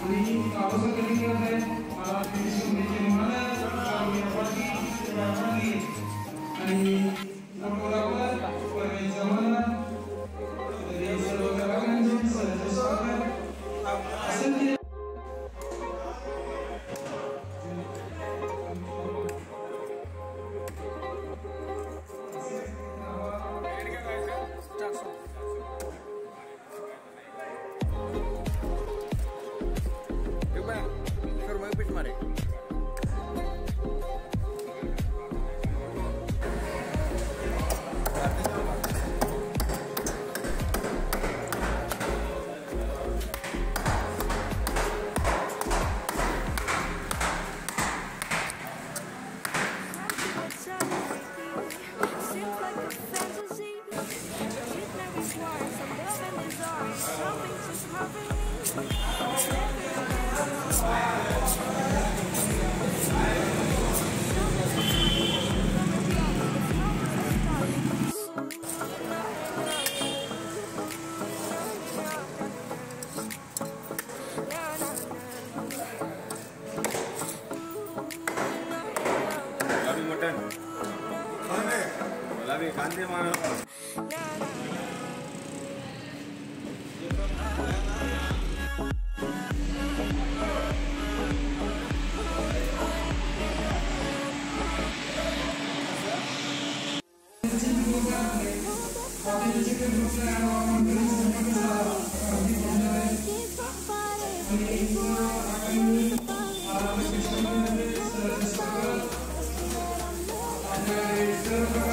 ini kalau sekali kita alat fisik mana kalau yang pagi ini apa sebagai zaman dari seluruh kalangan selesai hasilnya. Kanti mana? Terima kasih.